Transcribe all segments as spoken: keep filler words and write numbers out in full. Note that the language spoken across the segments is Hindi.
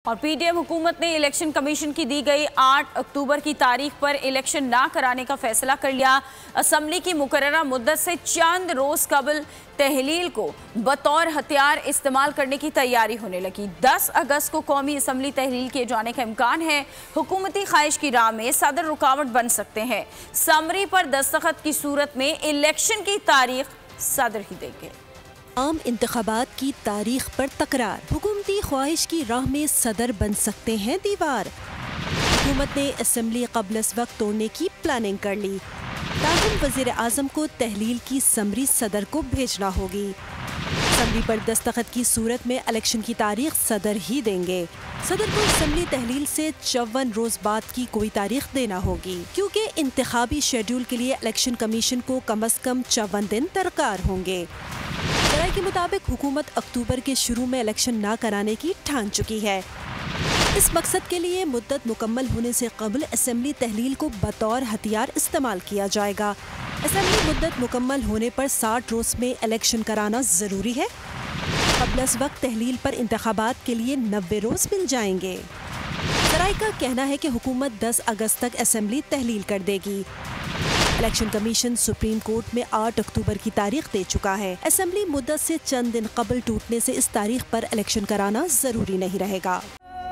और पीडीएम हुकूमत ने इलेक्शन कमीशन की दी गई आठ अक्टूबर की तारीख पर इलेक्शन ना कराने का फैसला कर लिया। असम्बली की मुकर्ररा मुद्दत से चंद रोज कबल तहलील को बतौर हथियार इस्तेमाल करने की तैयारी होने लगी। दस अगस्त को कौमी असम्बली तहलील किए जाने का इम्कान है। हुकूमती ख्वाहिश की राह में सदर रुकावट बन सकते हैं। समरी पर दस्तखत की सूरत में इलेक्शन की तारीख सदर ही देंगे। आम इंतखाबात की तारीख पर तकरार, हुकूमती ख्वाहिश की राह में सदर बन सकते हैं दीवार। हुकूमत ने असम्बली कबल वक्त तोड़ने की प्लानिंग कर ली। ताहम वज़ीर आज़म को तहलील की समरी सदर को भेजना होगी। असम्बली पर दस्तखत की सूरत में इलेक्शन की तारीख सदर ही देंगे। सदर को असम्बली तहलील से चौवन रोज बाद की कोई तारीख देना होगी, क्योंकि इंतखाबी शेड्यूल के लिए इलेक्शन कमीशन को कम अज कम चौवन दिन दरकार होंगे। राय के मुताबिक हुकूमत अक्टूबर के शुरू में इलेक्शन ना कराने की ठान चुकी है। इस मकसद के लिए मुद्दत मुकम्मल होने से कबल असम्बली तहलील को बतौर हथियार इस्तेमाल किया जाएगा। असम्बली मुद्दत मुकम्मल होने पर साठ रोज में इलेक्शन कराना जरूरी है। कबल वक्त तहलील पर इंतखाबात के लिए नब्बे रोज मिल जाएंगे। राय का कहना है कि हुकूमत दस अगस्त तक असम्बली तहलील कर देगी। इलेक्शन कमीशन सुप्रीम कोर्ट में आठ अक्टूबर की तारीख दे चुका है। असम्बली मुद्दत से चंद दिन कबल टूटने से इस तारीख पर इलेक्शन कराना जरूरी नहीं रहेगा।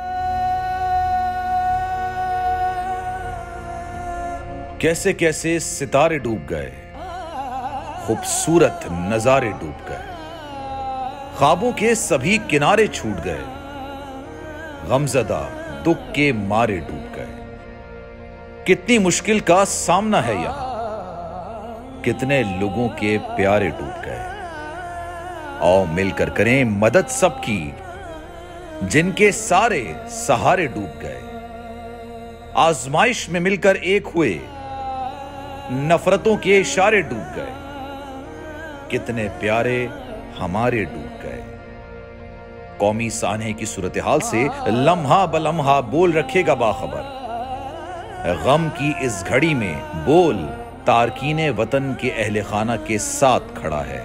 कैसे कैसे सितारे डूब गए, खूबसूरत नजारे डूब गए, ख्वाबों के सभी किनारे छूट गए, गमजदा दुख के मारे डूब गए। कितनी मुश्किल का सामना है यहां, कितने लोगों के प्यारे डूब गए। आओ मिलकर करें मदद सबकी, जिनके सारे सहारे डूब गए। आजमाइश में मिलकर एक हुए, नफरतों के इशारे डूब गए। कितने प्यारे हमारे डूब गए। कौमी सानहे की सूरत हाल से लम्हा बलम्हा बोल रखेगा बाखबर। गम की इस घड़ी में बोल तारकीने वतन के अहले खाना के साथ खड़ा है।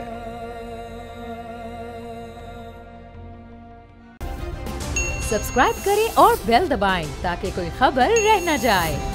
सब्सक्राइब करें और बेल दबाएं ताकि कोई खबर रह न जाए।